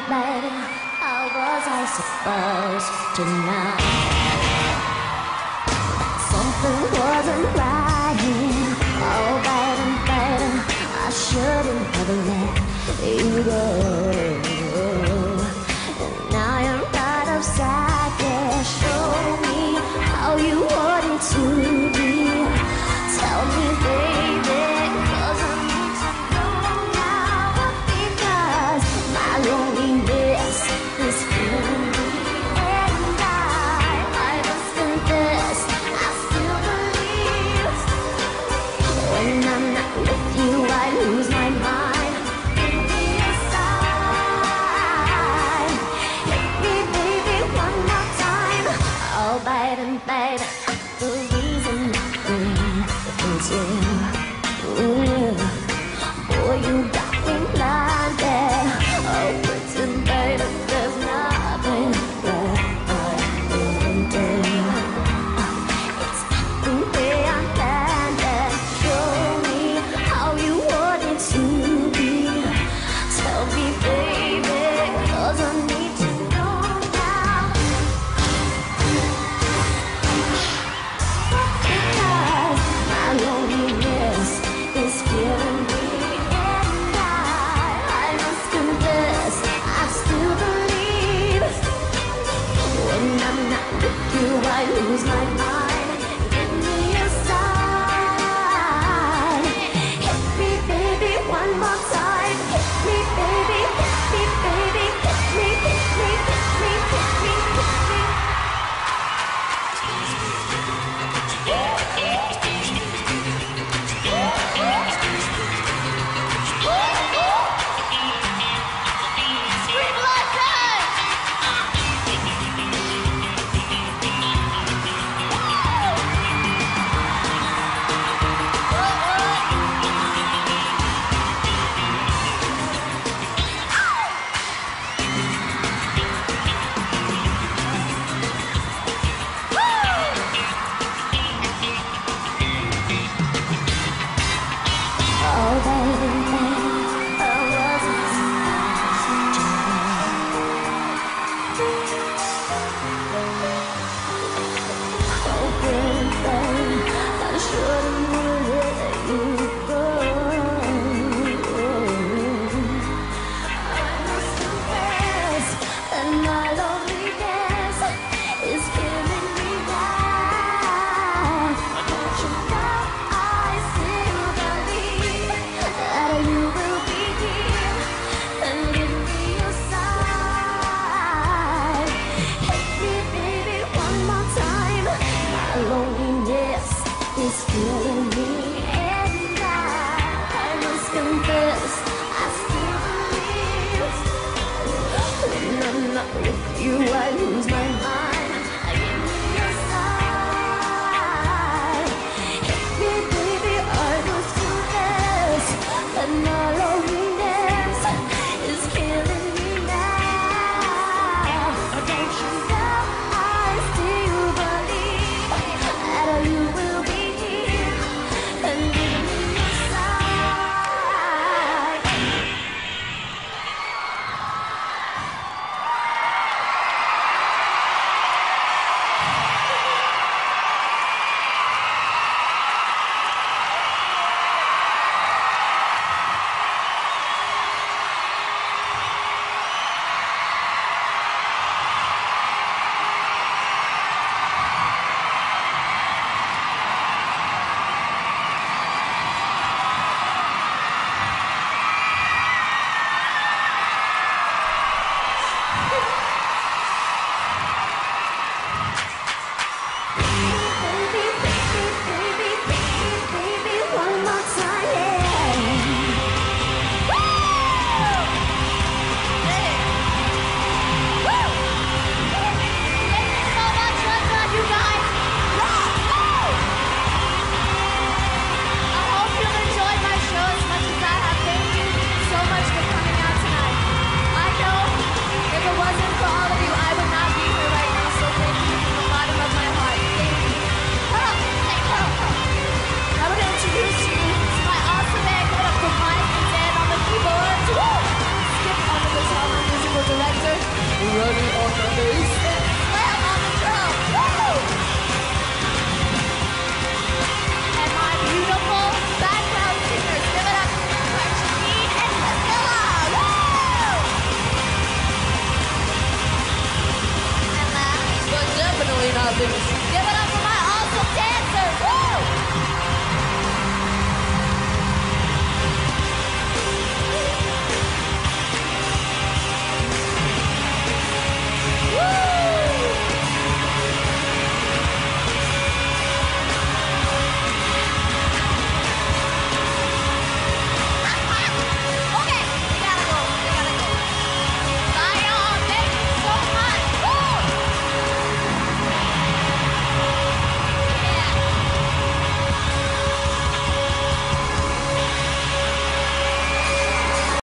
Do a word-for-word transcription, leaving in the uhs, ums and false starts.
baby, how was I supposed to know? Something wasn't right. Oh, baby, baby, I shouldn't have let you go. And now you're out of sight. Yeah, show me how you want it to be. Tell me, baby, 'cause I need to know now. Because my loneliness is killing me, and I, I must confess, I still believe when I'm not with you, I lose my mind. Give me a sign, hit me, baby, one more time. Oh, baby, baby, the reason I think is you.